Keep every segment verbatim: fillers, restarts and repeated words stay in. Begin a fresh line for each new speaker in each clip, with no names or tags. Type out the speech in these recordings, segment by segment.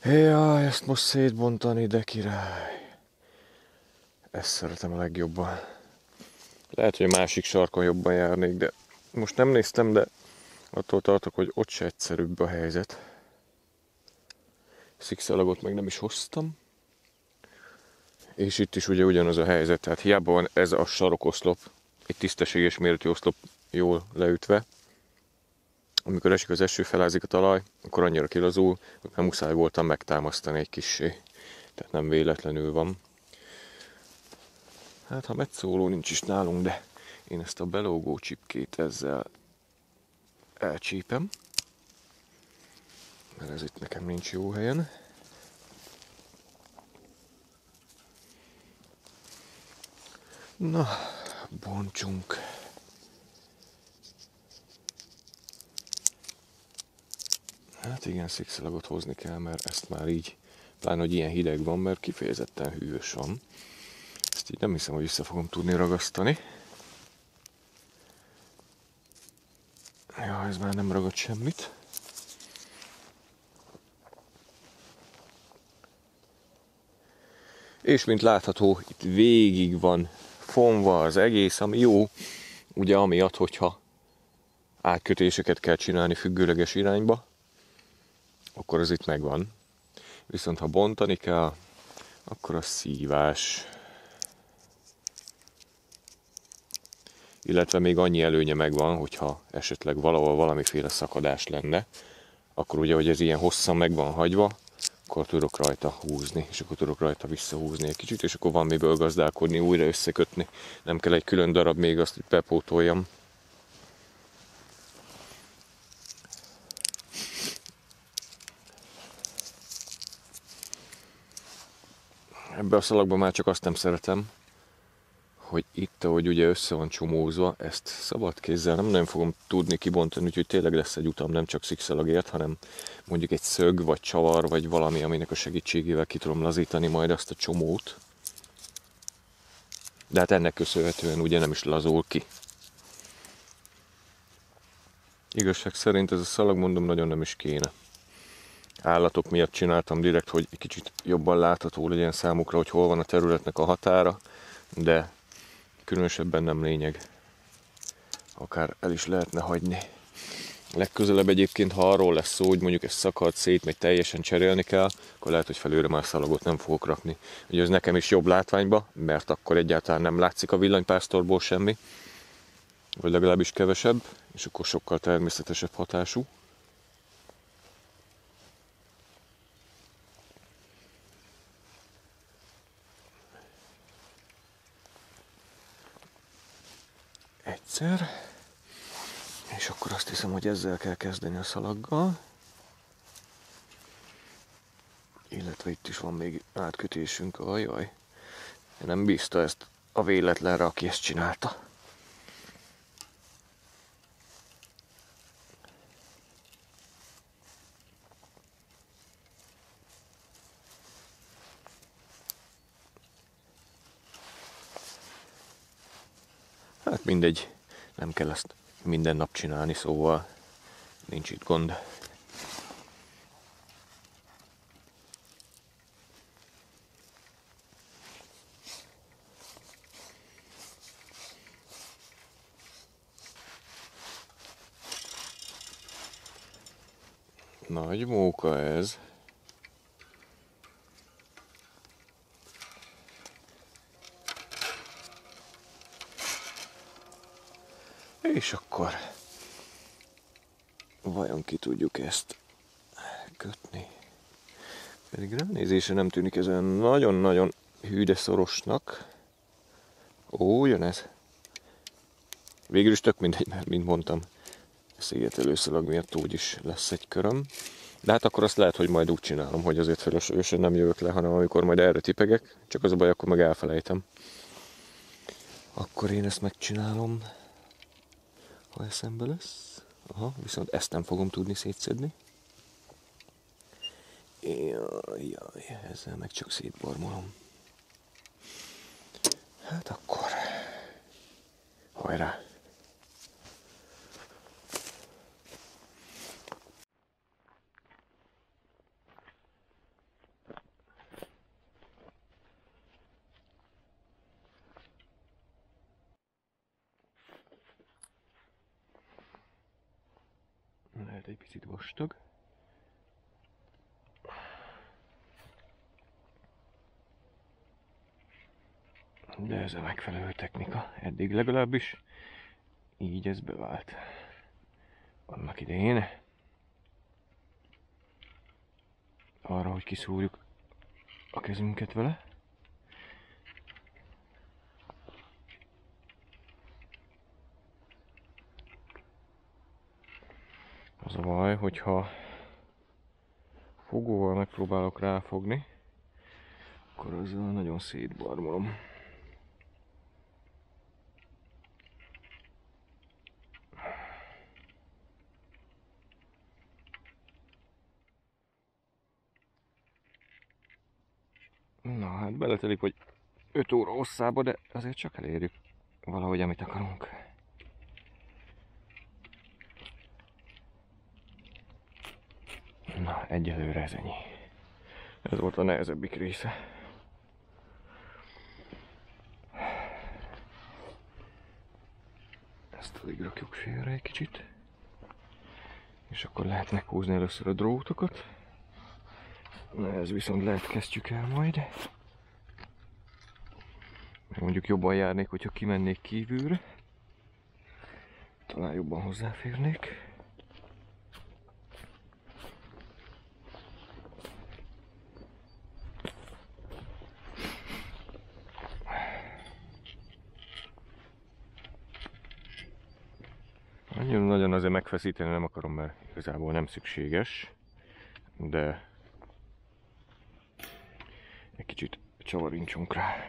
Jaj, ezt most szétbontani, de király. Ezt szeretem a legjobban. Lehet, hogy a másik sarkon jobban járnék, de most nem néztem, de attól tartok, hogy ott se egyszerűbb a helyzet. Szikszalagot meg nem is hoztam. És itt is ugye ugyanaz a helyzet, tehát hiába van ez a sarokoszlop, egy tisztességes méretű oszlop jól leütve. Amikor esik az eső, felázik a talaj, akkor annyira kilazul, hogy nem muszáj voltam megtámasztani egy kissé. Tehát nem véletlenül van. Hát ha metszóló nincs is nálunk, de én ezt a belógó csipkét ezzel elcsípem. Mert ez itt nekem nincs jó helyen. Na, bontsunk. Hát igen, szikszalagot hozni kell, mert ezt már így, pláne hogy ilyen hideg van, mert kifejezetten hűvös van. Ezt így nem hiszem, hogy vissza fogom tudni ragasztani. Ja, ez már nem ragad semmit. És mint látható, itt végig van fonva az egész, ami jó, ugye amiatt, hogyha átkötéseket kell csinálni függőleges irányba, akkor az itt megvan. Viszont ha bontani kell, akkor a szívás. Illetve még annyi előnye megvan, hogyha esetleg valahol valamiféle szakadás lenne, akkor ugye, hogy ez ilyen hosszan meg van hagyva, akkor tudok rajta húzni, és akkor tudok rajta visszahúzni egy kicsit, és akkor van miből gazdálkodni, újra összekötni. Nem kell egy külön darab még azt, hogy bepótoljam. Ebbe a szalagban már csak azt nem szeretem, hogy itt, ahogy ugye össze van csomózva, ezt szabad kézzel nem nagyon fogom tudni kibontani, úgyhogy tényleg lesz egy utam, nem csak szikszalagért, hanem mondjuk egy szög, vagy csavar, vagy valami, aminek a segítségével ki tudom lazítani majd azt a csomót. De hát ennek köszönhetően ugye nem is lazul ki. Igazság szerint ez a szalag, mondom, nagyon nem is kéne. Állatok miatt csináltam direkt, hogy egy kicsit jobban látható legyen számukra, hogy hol van a területnek a határa, de különösebben nem lényeg. Akár el is lehetne hagyni. Legközelebb egyébként, ha arról lesz szó, hogy mondjuk ez szakad szét, még teljesen cserélni kell, akkor lehet, hogy felőre már szalagot nem fogok rakni. Ugye ez nekem is jobb látványba, mert akkor egyáltalán nem látszik a villanypásztorból semmi, vagy legalábbis kevesebb, és akkor sokkal természetesebb hatású. Egyszer. És akkor azt hiszem, hogy ezzel kell kezdeni a szalaggal. Illetve itt is van még átkötésünk. Ajaj. Én nem bízta ezt a véletlenre, aki ezt csinálta. Hát mindegy. Nem kell ezt minden nap csinálni, szóval nincs itt gond. Nagy móka ez. És akkor vajon ki tudjuk ezt kötni? Pedig ránézésre nem tűnik ez olyan nagyon-nagyon hű, de szorosnak. Ó, jön ez. Végül is tök mindegy, mert mint mondtam, szigetelőszalag miatt úgyis lesz egy köröm. De hát akkor azt lehet, hogy majd úgy csinálom, hogy azért fölöslegesen nem jövök le, hanem amikor majd erre tipegek, csak az a baj, akkor meg elfelejtem. Akkor én ezt megcsinálom, ha eszembe lesz. Aha, viszont ezt nem fogom tudni szétszedni. Jaj, jaj, ezzel meg csak szétbarmolom. Hát akkor hajrá! lehet egy picit vastag. De ez a megfelelő technika, eddig legalábbis így ez bevált. Annak idején arra, hogy kiszúrjuk a kezünket vele. Az a baj, hogyha fogóval megpróbálok ráfogni, akkor azzal nagyon szétbarmolom. Na hát beletelik, hogy öt óra hosszába, de azért csak elérjük valahogy, amit akarunk. Na, egyelőre ez ennyi. Ez volt a nehezebbik része. Ezt addig rakjuk félre egy kicsit. És akkor lehet meghúzni először a drótokat. Na, ez viszont lehet kezdjük el majd. Mondjuk jobban járnék, hogyha kimennék kívülre. Talán jobban hozzáférnék. Annyira nagyon azért megfeszíteni nem akarom, mert igazából nem szükséges. De egy kicsit csavarincsunk rá.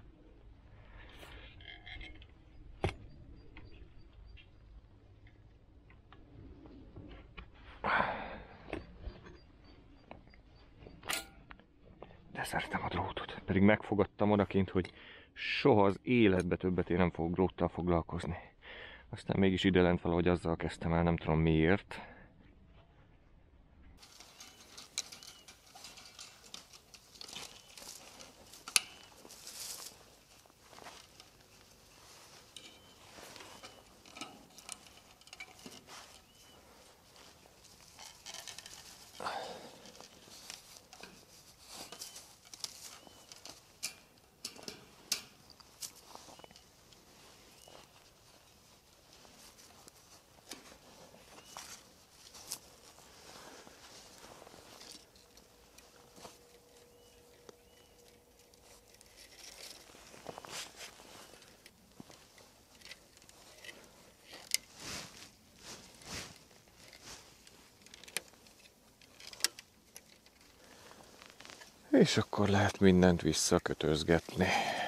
De szeretem a drótot. Pedig megfogadtam odakint, hogy soha az életbe többet én nem fogok dróttal foglalkozni. Aztán mégis ide lent valahogy azzal kezdtem el, nem tudom miért. És akkor lehet mindent visszakötözgetni.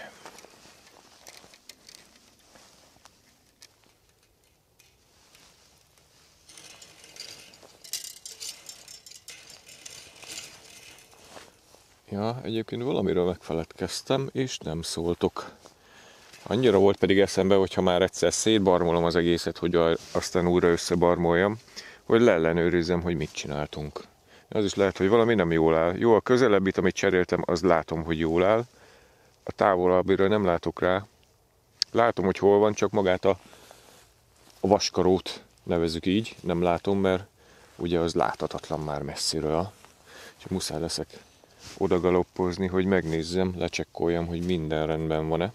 Ja, egyébként valamiről megfeledkeztem, és nem szóltok. Annyira volt pedig eszembe, hogyha már egyszer szétbarmolom az egészet, hogy aztán újra összebarmoljam, hogy leellenőrizzem, hogy mit csináltunk. Az is lehet, hogy valami nem jól áll. Jó, a közelebbit, amit cseréltem, az látom, hogy jól áll. A távolabbiről nem látok rá. Látom, hogy hol van, csak magát a, a vaskarót nevezzük így. Nem látom, mert ugye az láthatatlan már messziről. Csak muszáj leszek oda galoppozni, hogy megnézzem, lecsekkoljam, hogy minden rendben van-e.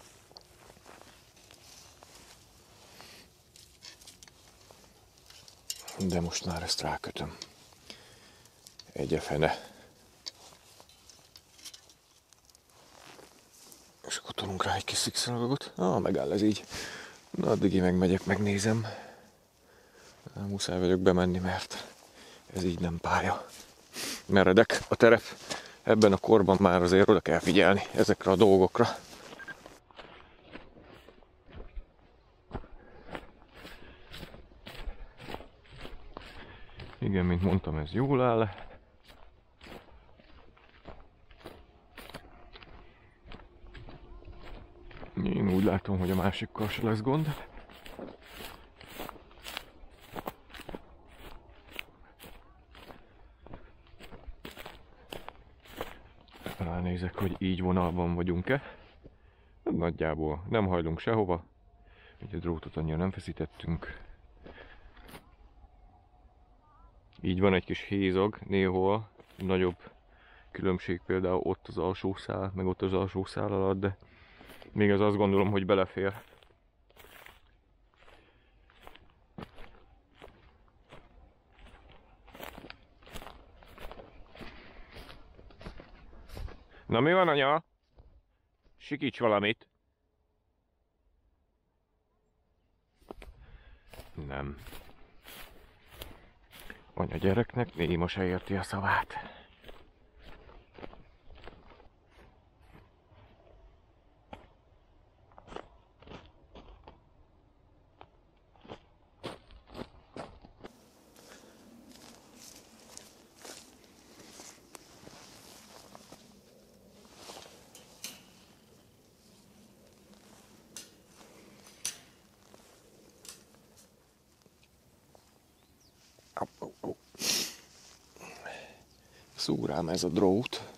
De most már ezt rákötöm. Egyefene. És akkor tolunk rá egy kis szikszalagot. Ah, megáll ez így. Na, addig megmegyek, megnézem. Muszáj vagyok bemenni, mert ez így nem pálya. Meredek a terep. Ebben a korban már azért oda kell figyelni ezekre a dolgokra. Igen, mint mondtam, ez jól áll. Én úgy látom, hogy a másikkal se lesz gond. Ránézek, hogy így vonalban vagyunk-e. Nagyjából nem hajlunk sehova. Ugye a drótot annyira nem feszítettünk. Így van egy kis hézag néhol, nagyobb különbség például ott az alsó szál, meg ott az alsó szál alatt, de még az azt gondolom, hogy belefér. Na mi van, anya? Sikíts valamit. Nem. Anya gyereknek néma se érti a szavát. Szúr rám ez a drót.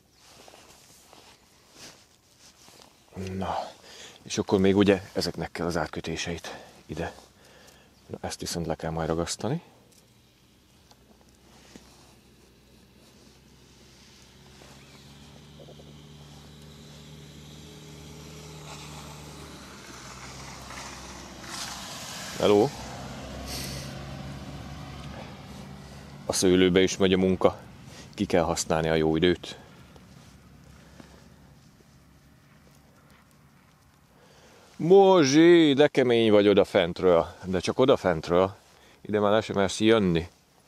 Na, és akkor még ugye ezeknek kell az átkötéseit ide. Na, ezt viszont le kell majd ragasztani. Hello? A szőlőbe is megy a munka. Ki kell használni a jó időt. Mozsi, de kemény vagy odafentről. De csak odafentről. Ide már le sem mersz jönni.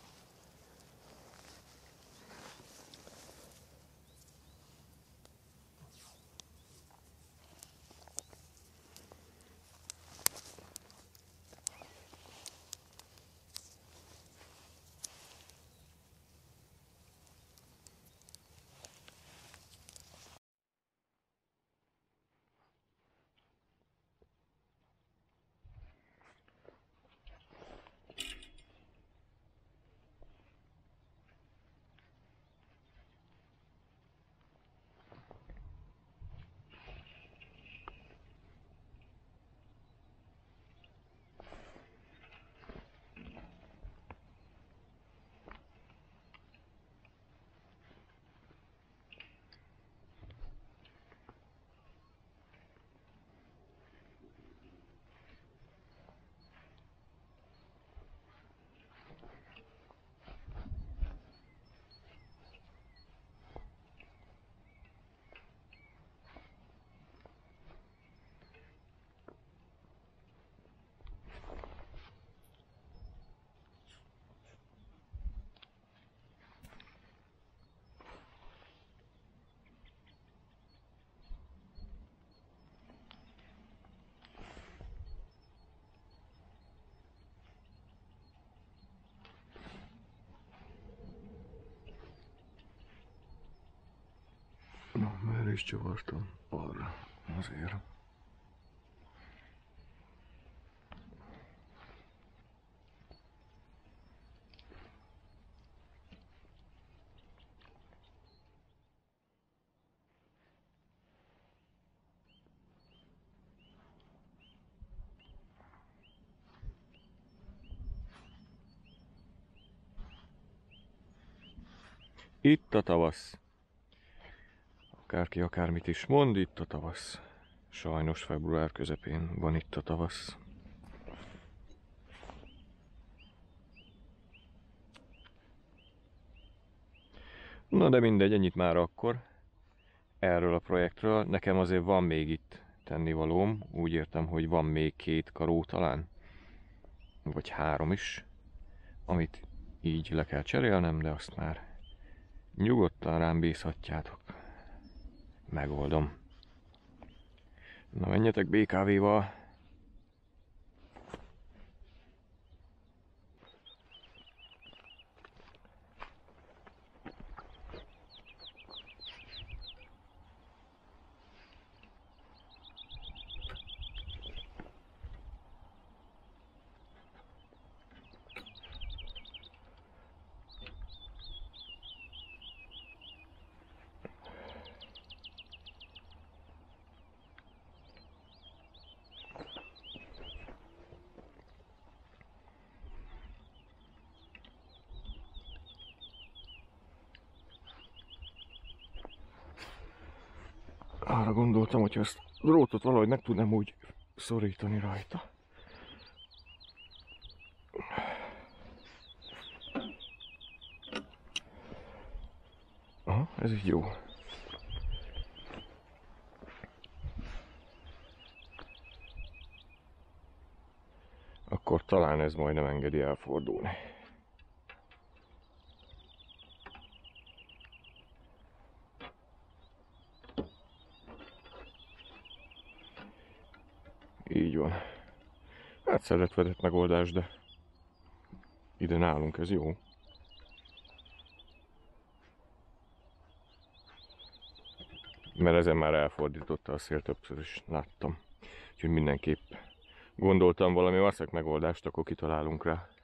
Na, merre is csavartam? Arra, azért. Itt a tavasz. Akárki akármit is mond, itt a tavasz. Sajnos február közepén van itt a tavasz. Na de mindegy, ennyit már akkor erről a projektről. Nekem azért van még itt tennivalóm. Úgy értem, hogy van még két karó talán. Vagy három is. Amit így le kell cserélnem, de azt már nyugodtan rám bízhatjátok. Megoldom. Na menjetek bé ká véval. gondoltam, hogy ezt a drótot valahogy meg tudnám úgy szorítani rajta. Aha, ez így jó. Akkor talán ez majd nem engedi elfordulni. Így van. Hát szeretvedett megoldás, de ide nálunk ez jó. Mert ezen már elfordította a szél, többször is láttam. Úgyhogy mindenképp gondoltam valami vaszek megoldást, akkor kitalálunk rá.